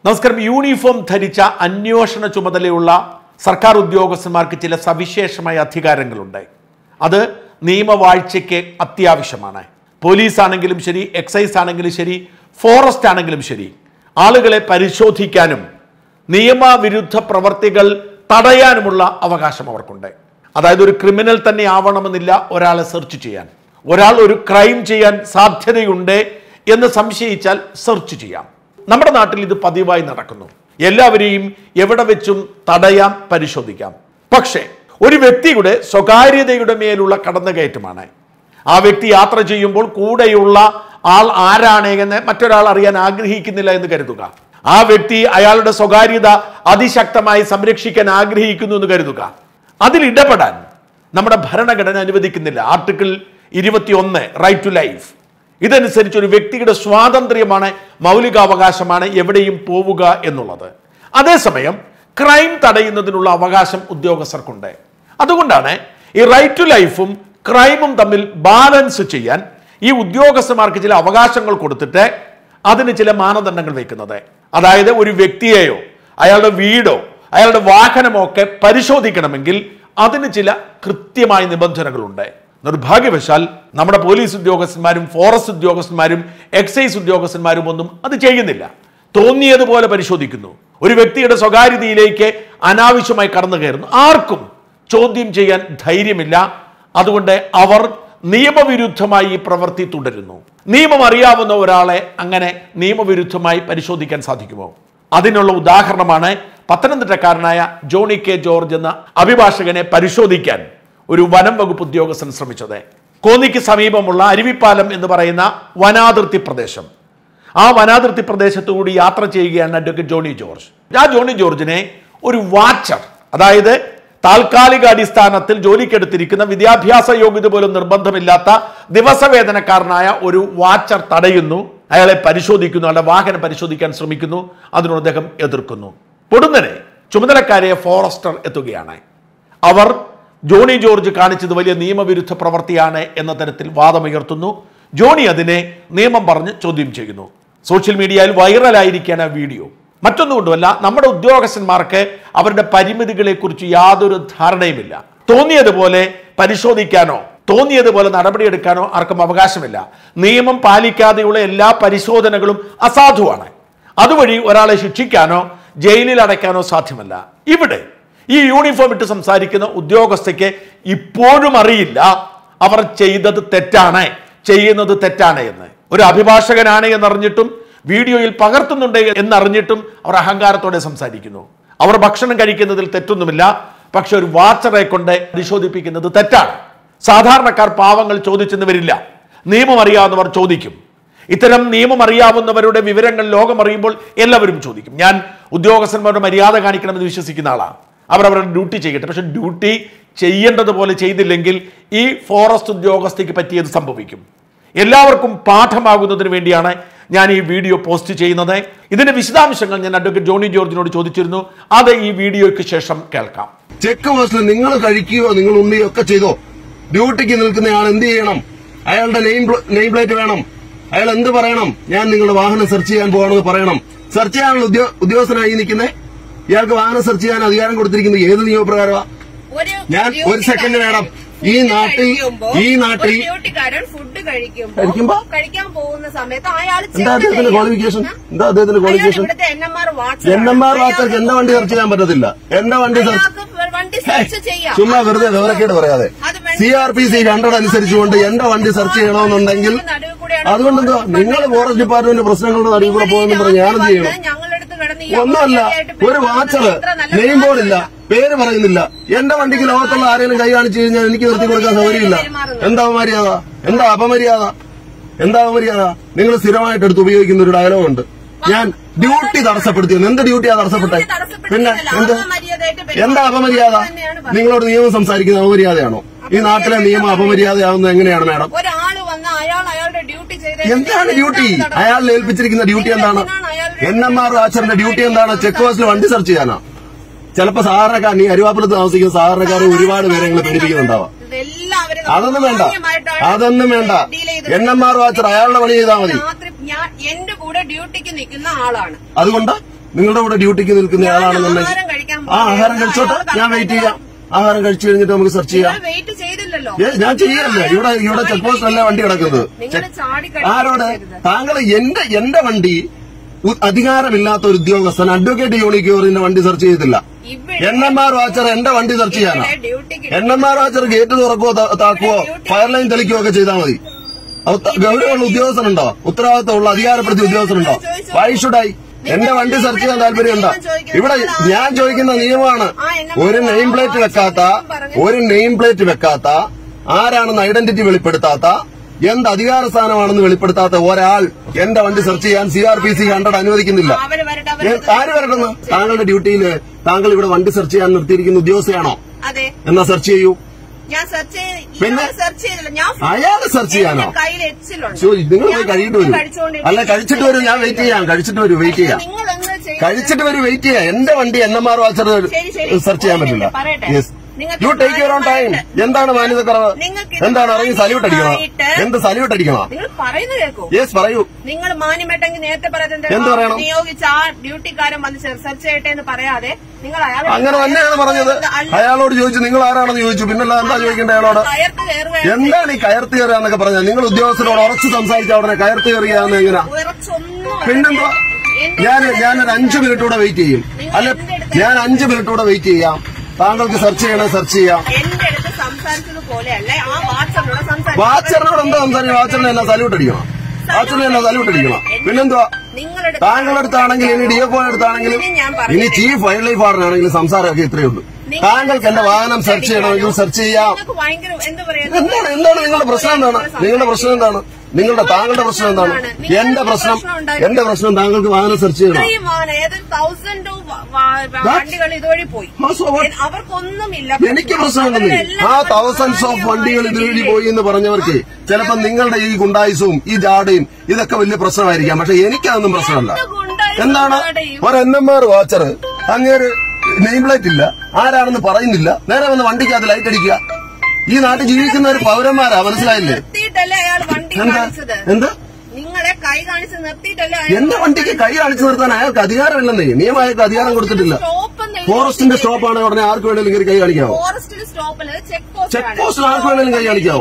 നമസ്കാരം. യൂണിഫോം ധരിച്ച അന്വേഷണ ചുമതലയുള്ള സർക്കാർ ഉദ്യോഗസ്ഥന്മാർക്ക് ചില സവിശേഷമായ അധികാരങ്ങളുണ്ട്. അത് നിയമവാഴ്ചയ്ക്ക് അത്യാവശ്യമാണ്. പോലീസ് ആണെങ്കിലും ശരി, എക്സൈസ് ആണെങ്കിലും ശരി, ഫോറസ്റ്റ് ആണെങ്കിലും ശരി, ആളുകളെ പരിശോധിക്കാനും നിയമവിരുദ്ധ പ്രവർത്തികൾ തടയാനുമുള്ള അവകാശം അവർക്കുണ്ട്. അതായത് ഒരു ക്രിമിനൽ തന്നെ ആവണമെന്നില്ല ഒരാളെ സെർച്ച് ചെയ്യാൻ. ഒരാൾ ഒരു ക്രൈം ചെയ്യാൻ സാധ്യതയുണ്ട് എന്ന് സംശയിച്ചാൽ സെർച്ച് ചെയ്യാം. നമ്മുടെ നാട്ടിൽ ഇത് പതിവായി നടക്കുന്നു. എല്ലാവരെയും എവിടെ വെച്ചും തടയാം, പരിശോധിക്കാം. പക്ഷേ ഒരു വ്യക്തിയുടെ സ്വകാര്യതയുടെ മേലുള്ള കടന്നുകയറ്റമാണ്. ആ വ്യക്തി യാത്ര ചെയ്യുമ്പോൾ കൂടെയുള്ള ആൾ ആരാണ് എന്ന് മറ്റൊരാൾ അറിയാൻ ആഗ്രഹിക്കുന്നില്ല എന്ന് കരുതുക. ആ വ്യക്തി അയാളുടെ സ്വകാര്യത അതിശക്തമായി സംരക്ഷിക്കാൻ ആഗ്രഹിക്കുന്നു എന്ന് കരുതുക. അതിൽ ഇടപെടാൻ നമ്മുടെ ഭരണഘടന അനുവദിക്കുന്നില്ല. Article 21 right to life. ഇതനുസരിച്ച് ഒരു വ്യക്തിയുടെ സ്വാതന്ത്ര്യമാണ്, മൗലികാവകാശമാണ് എവിടെയും പോവുക എന്നുള്ളത്. അതേസമയം ക്രൈം തടയുന്നതിനുള്ള അവകാശം ഉദ്യോഗസ്ഥർക്കുണ്ട്. അതുകൊണ്ടാണ് ഈ റൈറ്റ് ടു ലൈഫും ക്രൈമും തമ്മിൽ ബാലൻസ് ചെയ്യാൻ ഈ ഉദ്യോഗസ്ഥന്മാർക്ക് ചില അവകാശങ്ങൾ കൊടുത്തിട്ട് അതിന് ചില മാനദണ്ഡങ്ങൾ വയ്ക്കുന്നത്. അതായത് ഒരു വ്യക്തിയെയോ അയാളുടെ വീടോ അയാളുടെ വാഹനമോ ഒക്കെ പരിശോധിക്കണമെങ്കിൽ അതിന് ചില കൃത്യമായ നിബന്ധനകളുണ്ട്. നിർഭാഗ്യവശാൽ നമ്മുടെ പോലീസ് ഉദ്യോഗസ്ഥന്മാരും ഫോറസ്റ്റ് ഉദ്യോഗസ്ഥന്മാരും എക്സൈസ് ഉദ്യോഗസ്ഥന്മാരും ഒന്നും അത് ചെയ്യുന്നില്ല. തോന്നിയതുപോലെ പരിശോധിക്കുന്നു. ഒരു വ്യക്തിയുടെ സ്വകാര്യതയിലേക്ക് അനാവശ്യമായി കടന്നു കയറുന്നു. ആർക്കും ചോദ്യം ചെയ്യാൻ ധൈര്യമില്ല. അതുകൊണ്ട് അവർ നിയമവിരുദ്ധമായി ഈ പ്രവൃത്തി തുടരുന്നു. നിയമം അറിയാവുന്ന ഒരാളെ അങ്ങനെ നിയമവിരുദ്ധമായി പരിശോധിക്കാൻ സാധിക്കുമോ? അതിനുള്ള ഉദാഹരണമാണ് പത്തനംതിട്ടക്കാരനായ ജോണി കെ ജോർജ് എന്ന അഭിഭാഷകനെ പരിശോധിക്കാൻ ഒരു വനം വകുപ്പ് ഉദ്യോഗസ്ഥൻ ശ്രമിച്ചത്. കോന്നിക്ക് സമീപമുള്ള അരുവിപ്പാലം എന്ന് പറയുന്ന വനാതിർത്തി പ്രദേശം. ആ വനാതിർത്തി പ്രദേശത്തുകൂടി യാത്ര ചെയ്യുകയാണ് അഡ്വക്കേറ്റ് ജോണി ജോർജ്. ആ ജോണി ജോർജിനെ ഒരു വാച്ചർ, അതായത് താൽക്കാലിക അടിസ്ഥാനത്തിൽ ജോലിക്കെടുത്തിരിക്കുന്ന വിദ്യാഭ്യാസ യോഗ്യത പോലും നിർബന്ധമില്ലാത്ത ദിവസവേതനക്കാരനായ ഒരു വാച്ചർ തടയുന്നു. അയാളെ പരിശോധിക്കുന്നു, അയാളുടെ വാഹനം പരിശോധിക്കാൻ ശ്രമിക്കുന്നു. അതിനോട് അദ്ദേഹം എതിർക്കുന്നു. പൊടുന്നനെ ചുമതലക്കാരെ ഫോറസ്റ്റർ എത്തുകയാണ്. അവർ ജോണി ജോർജ് കാണിച്ചത് വലിയ നിയമവിരുദ്ധ പ്രവൃത്തിയാണ് എന്ന തരത്തിൽ വാദമുയർത്തുന്നു. ജോണി അതിനെ നിയമം പറഞ്ഞ് ചോദ്യം ചെയ്യുന്നു. സോഷ്യൽ മീഡിയയിൽ വൈറലായിരിക്കുകയാണ് ആ വീഡിയോ. മറ്റൊന്നുകൊണ്ടുമല്ല, നമ്മുടെ ഉദ്യോഗസ്ഥന്മാർക്ക് അവരുടെ പരിമിതികളെ കുറിച്ച് യാതൊരു ധാരണയുമില്ല. തോന്നിയതുപോലെ പരിശോധിക്കാനോ തോന്നിയതുപോലെ നടപടിയെടുക്കാനോ ആർക്കും അവകാശമില്ല. നിയമം പാലിക്കാതെയുള്ള എല്ലാ പരിശോധനകളും അസാധുവാണ്. അതുവഴി ഒരാളെ ശിക്ഷിക്കാനോ ജയിലിൽ അടയ്ക്കാനോ സാധ്യമല്ല. ഇവിടെ ഈ യൂണിഫോം ഇട്ട് സംസാരിക്കുന്ന ഉദ്യോഗസ്ഥയ്ക്ക് ഇപ്പോഴും അറിയില്ല അവർ ചെയ്തത് തെറ്റാണ്, ചെയ്യുന്നത് തെറ്റാണ് എന്ന്. ഒരു അഭിഭാഷകനാണ് എന്നറിഞ്ഞിട്ടും വീഡിയോയിൽ പകർത്തുന്നുണ്ട് എന്നറിഞ്ഞിട്ടും അവർ അഹങ്കാരത്തോടെ സംസാരിക്കുന്നു. അവർ ഭക്ഷണം കഴിക്കുന്നതിൽ തെറ്റൊന്നുമില്ല. പക്ഷെ ഒരു വാച്ചറെ കൊണ്ട് പരിശോധിപ്പിക്കുന്നത് തെറ്റാണ്. സാധാരണക്കാർ, പാവങ്ങൾ ചോദിച്ചെന്ന് വരില്ല. നിയമം അറിയാവുന്നവർ ചോദിക്കും. ഇത്തരം നിയമം അറിയാവുന്നവരുടെ വിവരങ്ങൾ ലോകം അറിയുമ്പോൾ എല്ലാവരും ചോദിക്കും. ഞാൻ ഉദ്യോഗസ്ഥന്മാരുടെ മര്യാദ കാണിക്കണമെന്ന് വിശ്വസിക്കുന്ന ആളാണ്. അവരവരുടെ ഡ്യൂട്ടി ചെയ്യട്ടെ. പക്ഷെ ഡ്യൂട്ടി ചെയ്യേണ്ടതുപോലെ ചെയ്തില്ലെങ്കിൽ ഈ ഫോറസ്റ്റ് ഉദ്യോഗസ്ഥയ്ക്ക് പറ്റിയത് സംഭവിക്കും. എല്ലാവർക്കും പാഠമാകുന്നതിന് വേണ്ടിയാണ് ഞാൻ ഈ വീഡിയോ പോസ്റ്റ് ചെയ്യുന്നത്. ഇതിന്റെ വിശദാംശങ്ങൾ ഞാൻ അഡ്വക്കേറ്റ് ജോണി ജോർജിനോട് ചോദിച്ചിരുന്നു. അത് ഈ വീഡിയോയ്ക്ക് ശേഷം കേൾക്കാം. ചെക്ക് പോസ്റ്റിൽ നിങ്ങൾ കഴിക്കുകയോ നിങ്ങൾ ഉണ്ണിയോ ഒക്കെ ചെയ്തോ, ഡ്യൂട്ടിക്ക് നിൽക്കുന്നയാൾ എന്ത് ചെയ്യണം? അയാളുടെ നെയിം പ്ലേറ്റ് വേണം. അയാൾ എന്ത് പറയണം? ഞാൻ നിങ്ങളുടെ വാഹനം സെർച്ച് ചെയ്യാൻ പോകണമെന്ന് പറയണം. സെർച്ച് ചെയ്യാനുള്ള ഉദ്യോഗസ്ഥനായി നിൽക്കുന്നേ. ഇയാൾക്ക് വാഹനം സെർച്ച് ചെയ്യാൻ അധികാരം കൊടുത്തിരിക്കുന്നത് ഏത് നിയമപ്രകാരമാണ്? ഞാൻ ഒരു സെക്കൻഡ് വേണം. ഈ നാട്ടിൽ ഫുഡ് കഴിക്കാൻ പോകുന്ന സമയത്ത് അയാൾ എന്താ അദ്ദേഹത്തിന്റെ ക്വാളിഫിക്കേഷൻ? NMR വാച്ചർക്ക് എന്റെ വണ്ടി സെർച്ച് ചെയ്യാൻ പറ്റത്തില്ല. എന്റെ വണ്ടി ചുമ്മാ വെറുതെ വിവരക്കേട് പറയാതെ. CRPC 200 അനുസരിച്ചുകൊണ്ട് എന്റെ വണ്ടി സെർച്ച് ചെയ്യണമെന്നുണ്ടെങ്കിൽ അതുകൊണ്ടെന്തോ നിങ്ങൾ ഫോറസ്റ്റ് ഡിപ്പാർട്ട്മെന്റ് പ്രശ്നങ്ങളുടെ നടുവിൽ കൂടെ പോകുമെന്ന് പറഞ്ഞ് ഞാനെന്ത് ചെയ്യണം? ഒന്നുമല്ല, ഒരു വാച്ചറ് നെയിം ബോർഡില്ല, പേര് പറയുന്നില്ല. എന്റെ വണ്ടിക്ക് ലോകത്തുള്ള ആരെങ്കിലും കൈ കാണിച്ചു കഴിഞ്ഞാൽ എനിക്ക് നിർത്തി കൊടുക്കാൻ സൗകര്യമില്ല. എന്താ അപമര്യാദ? എന്താ അപമര്യാദ? നിങ്ങൾ സ്ഥിരമായിട്ട് എടുത്ത് ഉപയോഗിക്കുന്ന ഒരു ഡയലോഗുണ്ട്, ഞാൻ ഡ്യൂട്ടി തടസ്സപ്പെടുത്തിയെന്ന്. എന്ത് ഡ്യൂട്ടിയാ തടസ്സപ്പെട്ടെ? പിന്നെ എന്താ അപമര്യാദ? നിങ്ങളോട് നിയമം സംസാരിക്കുന്ന അപമര്യാദയാണോ? ഈ നാട്ടിലെ നിയമം അപമര്യാദയാവുന്നത് എങ്ങനെയാണ് മാഡം? എന്താണ് ഡ്യൂട്ടി? അയാളിൽ ഏൽപ്പിച്ചിരിക്കുന്ന ഡ്യൂട്ടി എന്താണ്? NMR വാച്ചറിന്റെ ഡ്യൂട്ടി എന്താണ്? ചെക്ക് പോസ്റ്റിൽ വണ്ടി സെർച്ച് ചെയ്യാനാ? ചിലപ്പോ സാധാരണക്കാർ, ഈ അരുവാപ്പുറത്ത് താമസിക്കുന്ന സാധാരണക്കാർ ഒരുപാട് പേരെ നിങ്ങൾ പേടിപ്പിക്കുന്നുണ്ടാവാം. അതൊന്നും വേണ്ട. NMR വാച്ചർ അയാളുടെ പണി ചെയ്താൽ മതി. എന്റെ കൂടെ ഡ്യൂട്ടിക്ക് നിൽക്കുന്ന ആളാണ്. അതുകൊണ്ട് നിങ്ങളുടെ കൂടെ ഡ്യൂട്ടിക്ക് നിൽക്കുന്ന ആളാണെന്നുണ്ടെങ്കിൽ ആ ആഹാരം കഴിച്ചോട്ടെ, ഞാൻ വെയിറ്റ് ചെയ്യാം. ആഹാരം കഴിച്ചു കഴിഞ്ഞിട്ട് നമുക്ക് സെർച്ച് ചെയ്യാം. ഞാൻ ചെയ്യല്ലേ, ഇവിടെ ചെക്ക് പോസ്റ്റ് അല്ല വണ്ടി കിടക്കുന്നത്. ആരോട്? താങ്കൾ എന്റെ വണ്ടി അധികാരമില്ലാത്ത ഒരു ഉദ്യോഗസ്ഥൻ അഡ്വക്കേറ്റ് യൂണിക്യൂറിന്റെ വണ്ടി സെർച്ച് ചെയ്തിട്ടില്ല. NMR വാച്ചർ എന്റെ വണ്ടി സെർച്ച് ചെയ്യാനോ? NMR വാച്ചർ ഗേറ്റ് തുറക്കുവോ താക്കുവോ ഫയർ ലൈൻ തെളിക്കുകയോ ഒക്കെ ചെയ്താൽ മതി. ഗൗരവമുള്ള ഉദ്യോഗസ്ഥനുണ്ടോ? ഉത്തരവാദിത്തമുള്ള അധികാരപ്പെടുത്തിയ ഉദ്യോഗസ്ഥനുണ്ടോ? Why should I? എന്റെ വണ്ടി സെർച്ച് ചെയ്യാൻ താല്പര്യമുണ്ടോ? ഇവിടെ ഞാൻ ചോദിക്കുന്ന നിയമമാണ്. ഒരു നെയിം പ്ലേറ്റ് വെക്കാത്ത ആരാണെന്ന് ഐഡന്റിറ്റി വെളിപ്പെടുത്താത്ത എന്ത് അധികാര സ്ഥാനമാണെന്ന് വെളിപ്പെടുത്താത്ത ഒരാൾ എന്റെ വണ്ടി സെർച്ച് ചെയ്യാൻ CRPC 100 അനുവദിക്കുന്നില്ല. ആര് വരട്ടെന്ന്? താങ്കളുടെ ഡ്യൂട്ടിയിൽ താങ്കൾ ഇവിടെ വണ്ടി സെർച്ച് ചെയ്യാൻ നിർത്തിയിരിക്കുന്ന ഉദ്യോഗസ്ഥയാണോ? എന്നാ സെർച്ച് ചെയ്യൂ. പിന്നെ അയാളെ സെർച്ച് ചെയ്യാനോ? നിങ്ങൾ പോയി കഴിയിട്ട് വരും. അല്ല, കഴിച്ചിട്ട് വരും. ഞാൻ വെയിറ്റ് ചെയ്യാം. കഴിച്ചിട്ട് വരും, വെയിറ്റ് ചെയ്യാം. കഴിച്ചിട്ട് വരും, വെയിറ്റ് ചെയ്യാം. എന്റെ വണ്ടി NMR വാച്ചർ സെർച്ച് ചെയ്യാൻ പറ്റില്ല. Yes, you take your own time. എന്താണ് മാന്യത കുറവ്? എന്താണ് ഇറങ്ങി സല്യൂട്ട് അടിക്കണോ? എന്ത് സല്യൂട്ട് അടിക്കണോ? യെസ്, പറയൂ. നിങ്ങൾ മാന്യമായിട്ടെങ്കിൽ നേരത്തെ എന്ത് പറയണം? നിയോഗിച്ച ആ ഡ്യൂട്ടിക്കാരൻ വന്ന് സെർച്ച് ചെയ്യട്ടെ എന്ന് പറയാതെ നിങ്ങൾ അങ്ങനെ തന്നെയാണ് പറഞ്ഞത്. അയാളോട് ചോദിച്ചു നിങ്ങൾ ആരാണെന്ന് ചോദിച്ചു. പിന്നല്ല എന്താ ചോദിക്കേണ്ട അയാളോട്? എന്താണ് ഈ കയർത്ത് കയറുക എന്നൊക്കെ പറഞ്ഞാൽ? നിങ്ങൾ ഉദ്യോഗസ്ഥരോട് ഉറച്ചു സംസാരിച്ച ഉടനെ കയർത്ത് കയറുകയാന്ന് എങ്ങനെയാ? പിന്നെന്താ? ഞാനൊരു 5 മിനിറ്റ് കൂടെ വെയിറ്റ് ചെയ്യും. അല്ലെ, ഞാൻ 5 മിനിറ്റ് കൂടെ വെയിറ്റ് ചെയ്യാം. താങ്കൾക്ക് സെർച്ച് ചെയ്യണേ സെർച്ച് ചെയ്യാം. വാച്ചറിനോട് എന്താ സംസാരിക്കണം? വാച്ചറിനെ എന്നാ സല്യൂട്ട് അടിക്കണം? വാച്ചറിനെ എന്നാ സല്യൂട്ട് അടിക്കണം? പിന്നെന്തുവാ? താങ്കളുടെ അടുത്താണെങ്കിലും ഇനി DFO അടുത്താണെങ്കിലും ഇനി ചീഫ് വൈൽഡ് ലൈഫ് വാർഡനാണെങ്കിലും സംസാരമൊക്കെ ഇത്രയേ ഉള്ളൂ. താങ്കൾക്ക് എന്റെ വാഹനം സെർച്ച് ചെയ്യണമെങ്കിൽ സെർച്ച് ചെയ്യാം. എന്താണ് നിങ്ങളുടെ പ്രശ്നം? എന്താണ് താങ്കളുടെ പ്രശ്നം എന്താണ്? എന്റെ പ്രശ്നം താങ്കൾക്ക് വാഹനം സെർച്ച് ചെയ്യണം. എനിക്ക് പ്രശ്നമുണ്ടെന്നേ. ആ തൗസൻഡ്സ് ഓഫ് വണ്ടികൾ ഇതുവഴി പോയി എന്ന് പറഞ്ഞവർക്ക് ചിലപ്പോൾ നിങ്ങളുടെ ഈ ഗുണ്ടായുസവും ഈ ജാടയും ഇതൊക്കെ വലിയ പ്രശ്നമായിരിക്കാം. പക്ഷെ എനിക്കതൊന്നും പ്രശ്നമല്ല. എന്താണ് ഒരു NMR വാച്ചർ? അങ്ങേര് നെയിം പ്ലേറ്റ് ഇല്ല, ആരാണെന്ന് പറയുന്നില്ല, നേരെ വന്ന് വണ്ടിക്കകത്ത് ലൈറ്റ് അടിക്കുക. ഈ നാട്ടിൽ ജീവിക്കുന്ന ഒരു പൗരന്മാരാ, മനസ്സിലായില്ലേ? എന്താ നിങ്ങളെ കൈ കാണിച്ച് നിർത്തിയിട്ടല്ലേ? എന്റെ വണ്ടിക്ക് കൈ കാണിച്ചു നിർത്താൻ അയാൾക്ക് അധികാരമില്ലെന്നേ. നിയമം അയാൾക്ക് അധികാരം കൊടുത്തിട്ടില്ല. ഫോറസ്റ്റിന്റെ സ്റ്റോപ്പാണ്. ഉടനെ ആർക്ക് വേണമെങ്കിലും കയറി കൈ കാണിക്കാവോ? ചെക്ക് പോസ്റ്റിൽ ആർക്ക് വേണമെങ്കിലും കൈ കാണിക്കാവോ?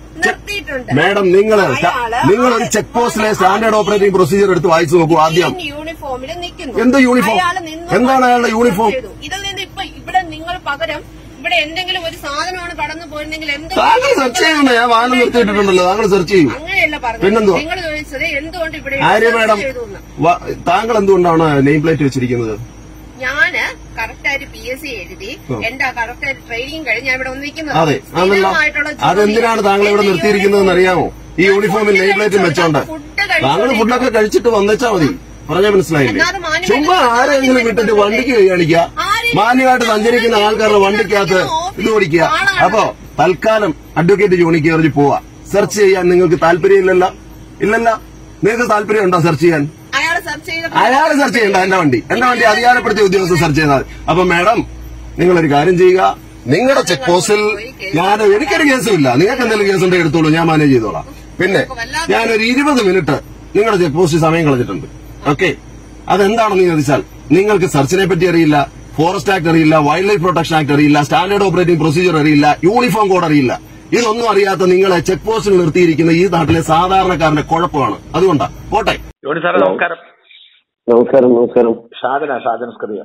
മാഡം, നിങ്ങളൊരു ചെക്ക് പോസ്റ്റിലെ സ്റ്റാൻഡേർഡ് ഓപ്പറേറ്റിംഗ് പ്രൊസീജിയർ എടുത്ത് വായിച്ചു നോക്കൂ ആദ്യം. എന്ത് യൂണിഫോം? എന്താണ് അയാളുടെ യൂണിഫോം? ഇതിൽ നിന്ന് ഇവിടെ നിങ്ങൾ പകരം ഇവിടെ എന്തെങ്കിലും ഒരു സാധനമാണ് കടന്നു പോയിരുന്നെങ്കിൽ താങ്കൾ സെർച്ച് ചെയ്യുന്നുണ്ട്. ഞാൻ വാഹനം നിർത്തിയിട്ടിട്ടുണ്ടല്ലോ, താങ്കൾ സെർച്ച് ചെയ്യും. അങ്ങനെയല്ല പറഞ്ഞത്. പിന്നെന്തുവാ? നിങ്ങൾ ചോദിച്ചത് എന്തുകൊണ്ട് ഇവിടെ ആര്യ മാഡം, താങ്കൾ എന്തുകൊണ്ടാണ് നെയിം പ്ലേറ്റ് വെച്ചിരിക്കുന്നത്? ഞാന് കറക്റ്റായിട്ട് PSC എഴുതി എന്റെ കറക്റ്റായിട്ട് ട്രെയിനിങ് കഴിഞ്ഞ് ഞാൻ ഇവിടെ വന്നിരിക്കുന്നത്. അതെ, അതെന്തിനാണ് താങ്കൾ ഇവിടെ നിർത്തിയിരിക്കുന്നതെന്ന് അറിയാമോ? ഈ യൂണിഫോമിൽ നെയിം പ്ലേറ്റും വെച്ചോണ്ട്. താങ്കൾ ഫുഡൊക്കെ കഴിച്ചിട്ട് വന്നേച്ചാ മതി. പറഞ്ഞാൽ മനസ്സിലായില്ലേ? ചുമ്മാ ആരെങ്കിലും വിട്ടിട്ട് വണ്ടിക്ക് കൈ കാണിക്കുക. മാന്യമായിട്ട് സഞ്ചരിക്കുന്ന ആൾക്കാരുടെ വണ്ടിക്കകത്ത് ഇത് ഓടിക്കുക. അപ്പോ തൽക്കാലം അഡ്വക്കേറ്റ് യൂണിക്യൂറിൽ പോവാ. സെർച്ച് ചെയ്യാൻ നിങ്ങൾക്ക് താല്പര്യമില്ലല്ലോ? ഇല്ലല്ലോ. നിങ്ങൾക്ക് താല്പര്യം ഉണ്ടോ സെർച്ച് ചെയ്യാൻ? അയാൾ സെർച്ച് ചെയ്യണ്ട. എന്റെ വണ്ടി അധികാരപ്പെടുത്തിയ ഉദ്യോഗസ്ഥർ സെർച്ച് ചെയ്താൽ. അപ്പൊ മാഡം, നിങ്ങളൊരു കാര്യം ചെയ്യുക. നിങ്ങളുടെ ചെക്ക് പോസ്റ്റിൽ എനിക്കൊരു കേസുമില്ല. നിങ്ങൾക്ക് എന്തെങ്കിലും കേസ് ഉണ്ടെങ്കിൽ എടുത്തോളൂ, ഞാൻ മാനേജ് ചെയ്തോളാം. പിന്നെ ഞാനൊരു 20 മിനിറ്റ് നിങ്ങളുടെ ചെക്ക് പോസ്റ്റിൽ സമയം കളഞ്ഞിട്ടുണ്ട്. ഓക്കെ, അതെന്താണെന്ന് ചോദിച്ചാൽ നിങ്ങൾക്ക് സെർച്ചിനെ പറ്റി അറിയില്ല, ഫോറസ്റ്റ് ആക്ട് അറിയില്ല, വൈൽഡ് ലൈഫ് പ്രൊട്ടക്ഷൻ ആക്ട് അറിയില്ല, സ്റ്റാൻഡേർഡ് ഓപ്പറേറ്റിംഗ് പ്രൊസീജിയർ അറിയില്ല, യൂണിഫോം കോഡ് അറിയില്ല. ഇതൊന്നും അറിയാത്ത നിങ്ങളെ ചെക്ക് പോസ്റ്റിൽ നിർത്തിയിരിക്കുന്ന ഈ നാട്ടിലെ സാധാരണക്കാരന്റെ കുഴപ്പമാണ്. അതുകൊണ്ടാ. പോട്ടെ. നമസ്കാരം. നമസ്കാരം. ഷാജൻ സ്കറിയ.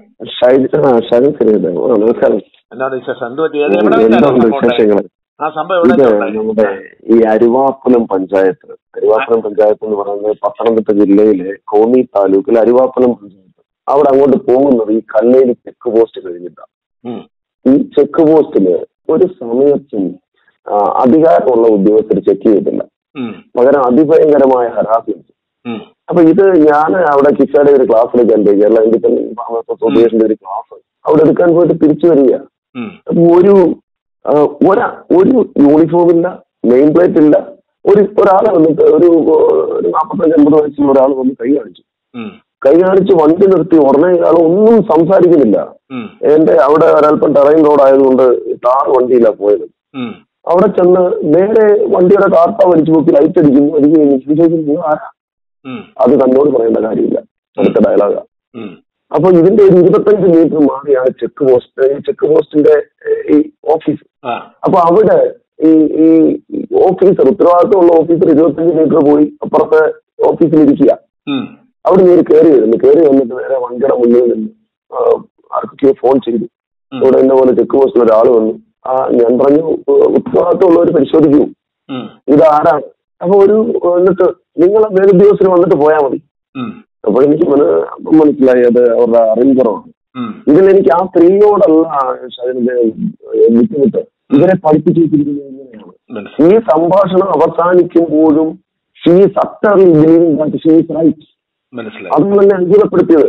നമസ്കാരം. എന്താണ് വിശേഷം? വിശേഷങ്ങൾ? ഇത് നമ്മുടെ ഈ അരുവാപ്പലം പഞ്ചായത്ത് എന്ന് പറയുന്നത് പത്തനംതിട്ട ജില്ലയിലെ കോന്നി താലൂക്കിലെ അരുവാപ്പലം പഞ്ചായത്ത്. അവിടെ അങ്ങോട്ട് പോകുന്നത് ഈ കല്ലേരി ചെക്ക് പോസ്റ്റ് കഴിഞ്ഞിട്ടാണ്. ഈ ചെക്ക് പോസ്റ്റില് ഒരു സമയത്തും അധികാരമുള്ള ഉദ്യോഗസ്ഥർ ചെക്ക് ചെയ്തില്ല. പകരം അതിഭയങ്കരമായ ഹരാസ്മെന്റ്. അപ്പൊ ഇത് ഞാൻ അവിടെ കിഷയുടെ ഒരു ക്ലാസ് എടുക്കാൻ പോയി, കേരള ഇൻഡിപെൻഡന്റ് ഫാമേഴ്സ് അസോസിയേഷന്റെ ഒരു ക്ലാസ് അവിടെ എടുക്കാൻ പോയിട്ട് തിരിച്ചു വരിക. അപ്പൊ ഒരു യൂണിഫോമില്ല, നെയിം പ്ലേറ്റ് ഇല്ല. ഒരാളെ വന്നിട്ട് ഒരു 45-50 വയസ്സുള്ള ഒരാൾ വന്ന് കൈ കാണിച്ച് വണ്ടി നിർത്തി. ഉടനെ ഇയാൾ ഒന്നും സംസാരിക്കുന്നില്ല. എന്റെ അവിടെ ഒരല്പം ടെറൈൻ റോഡ് ആയതുകൊണ്ട് ടാർ വണ്ടിയിലാണ് പോയത്. അവിടെ ചെന്ന് നേരെ വണ്ടിയുടെ കാർട്ട വലിച്ചു നോക്കി ലൈറ്റ് അടിക്കുന്നു. എനിക്ക് ആരാ? അത് തന്നോട് പറയേണ്ട കാര്യമില്ല. അടുത്ത ഡയലോഗാ. അപ്പൊ ഇതിന്റെ ഒരു 25 മീറ്റർ മാറിയാണ് ചെക്ക് പോസ്റ്റ്. ഈ ചെക്ക് പോസ്റ്റിന്റെ ഈ ഓഫീസ്. അപ്പൊ അവിടെ ഈ ഓഫീസർ, ഉത്തരവാദിത്തമുള്ള ഓഫീസർ 25 മീറ്റർ പോയി അപ്പുറത്തെ ഓഫീസിലിരിക്കുക. അവിടെ നിന്ന് കയറി വന്നിട്ട് നേരെ വണ്ടിയുടെ മുന്നിൽ നിന്ന് ആർക്കൊക്കെയോ ഫോൺ ചെയ്തു, ഇവിടെ എന്നെ പോലെ ചെക്ക് പോസ്റ്റിൽ ഒരാൾ വന്നു. ഞാൻ പറഞ്ഞു ഉത്തരവാദിത്തമുള്ളവർ പരിശോധിക്കൂ, ഇതാരാണ്. അപ്പൊ എന്നിട്ട് നിങ്ങൾ മേലുദ്യോഗസ്ഥന് വന്നിട്ട് പോയാൽ മതി. അപ്പൊ എനിക്ക് മനസ്സിലായി അത് അവരുടെ അറിവ് കുറവാണ്. ഇതിലെനിക്ക് ആ സ്ത്രീയോടല്ല ബുദ്ധിമുട്ട്, ഇവരെ പഠിപ്പിച്ചു വെച്ചിരിക്കുന്നത് എങ്ങനെയാണ്. ഈ സംഭാഷണം അവസാനിക്കുമ്പോഴും അതും തന്നെ അത്ഭുതപ്പെടുത്തിയത്.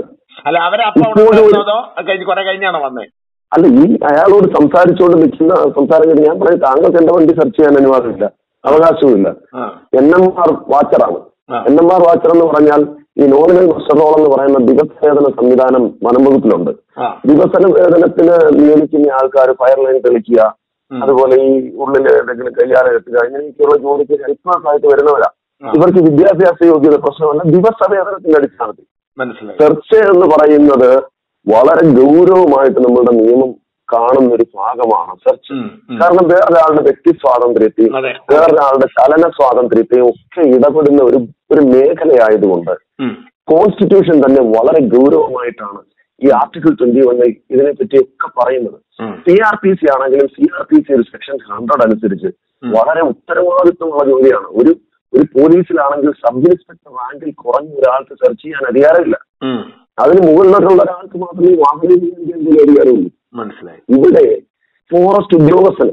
അല്ല, ഈ അയാളോട് സംസാരിച്ചുകൊണ്ട് നിൽക്കുന്ന സംസാരം ഞാൻ പറയും, താങ്കൾക്ക് എന്റെ വണ്ടി സെർച്ച് ചെയ്യാൻ അനുവാദമില്ല, അവകാശവുമില്ല. NMR വാച്ചറാണ്. NMR വാച്ചർ എന്ന് പറഞ്ഞാൽ ഈ നോമിനൽ മസ്റ്റർ റോൾ എന്ന് പറയുന്ന ദിവസവേതന സംവിധാനം വനംവകുപ്പിലുണ്ട്. ദിവസന വേതനത്തിന് നിയമിക്കുന്ന ആൾക്കാർ ഫയർ ലൈൻ തെളിക്കുക, അതുപോലെ ഈ ഉള്ളിൽ എന്തെങ്കിലും കയ്യാലെ എത്തുക, ഇങ്ങനെയൊക്കെയുള്ള ജോലിക്ക് ഹെൽപ്ലേഴ്സ് ആയിട്ട് വരുന്നവരാ. ഇവർക്ക് വിദ്യാഭ്യാസ യോഗ്യത പ്രശ്നമല്ല, ദിവസവേതനത്തിന്റെ അടിസ്ഥാനത്തിൽ. സെർച്ച് എന്ന് പറയുന്നത് വളരെ ഗൗരവമായിട്ട് നമ്മളുടെ നിയമം കാണുന്ന ഒരു ഭാഗമാണ് സെർച്ച്. കാരണം വേറൊരാളുടെ വ്യക്തി സ്വാതന്ത്ര്യത്തെയും വേറൊരാളുടെ ചലന സ്വാതന്ത്ര്യത്തെയും ഒക്കെ ഇടപെടുന്ന ഒരു മേഖലയായതുകൊണ്ട് കോൺസ്റ്റിറ്റ്യൂഷൻ തന്നെ വളരെ ഗൗരവമായിട്ടാണ് ഈ ആർട്ടിക്കിൾ 21 ഇതിനെപ്പറ്റിയൊക്കെ പറയുന്നത്. CRPC ആണെങ്കിലും CRPC ഒരു സെക്ഷൻ 100 അനുസരിച്ച് വളരെ ഉത്തരവാദിത്വമുള്ള ജോലിയാണ്. ഒരു പോലീസിലാണെങ്കിൽ സബ് ഇൻസ്പെക്ടർ റാങ്കിൽ കുറഞ്ഞ ഒരാൾക്ക് സെർച്ച് ചെയ്യാൻ അധികാരമില്ല. അതിന് മുകളിലുള്ള ഒരാൾക്ക് മാത്രമേ വാഹനം ഉപയോഗിക്കാൻ പോലും അധികാരമുള്ളൂ. മനസ്സിലായി. ഇവിടെ ഫോറസ്റ്റ് ഉദ്യോഗസ്ഥന്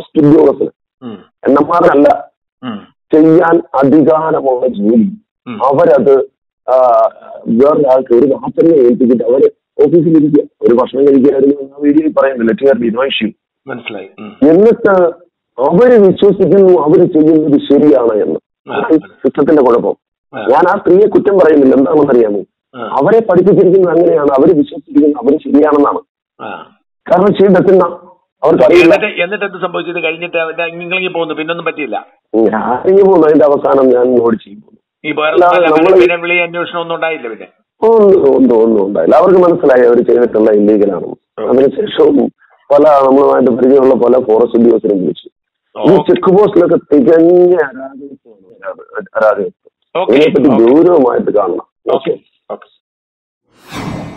NMR അല്ല ചെയ്യാൻ അധികാരമുള്ള ജോലി. അവരത് വേറൊരാൾക്ക് ഒരു വാച്ചറിനെ ഏൽപ്പിച്ചിട്ട് അവര് ഓഫീസിലിരിക്കുക, ഒരു ഭക്ഷണം കഴിക്കായിരുന്നു വീഡിയോയിൽ പറയുന്നില്ല. മനസ്സിലായി. എന്നിട്ട് അവര് വിശ്വസിക്കുന്നു അവര് ചെയ്യുന്നത് ശരിയാണ് എന്ന്. സിസ്റ്റത്തിന്റെ കുഴപ്പം. ഞാൻ ആ സ്ത്രീയെ കുറ്റം പറയുന്നില്ല, എന്താണെന്ന് അറിയാമോ, അവരെ പഠിപ്പിച്ചിരിക്കുന്നത് അങ്ങനെയാണ്, അവര് വിശ്വസിച്ചിരിക്കുന്നത് അവര് ശരിയാണെന്നാണ്. കാരണം ചെയ്തെത്തുന്ന അവർക്ക് അറിയില്ല. എന്നിട്ട് എന്ത് സംഭവിച്ചത്? കഴിഞ്ഞിട്ട് ഇങ്ങനെ പോകുന്നു, പിന്നൊന്നും പറ്റിയില്ല. ഞാനിങ്ങനെ പോകുന്നു. അതിന്റെ അവസാനം ഞാൻ ഓടിച്ചു പോകുന്നു. അന്വേഷണം ഒന്നും ഉണ്ടായില്ല. പിന്നെ ഒന്നും ഉണ്ടായില്ല. അവർക്ക് മനസ്സിലായി അവർ ചെയ്തിട്ടുള്ള ഇല്ലീഗലാണെന്ന്. അതിനുശേഷവും നമ്മളുമായിട്ട് പരിചയമുള്ള പല ഫോറസ്റ്റ് ഉദ്യോഗസ്ഥരും വിളിച്ചു. ഈ ചെക്ക് പോസ്റ്റിലൊക്കെ തികഞ്ഞ അരാജകത്വം. ഇതിനെപ്പറ്റി ഗൗരവമായിട്ട് കാണണം. ഓക്കെ.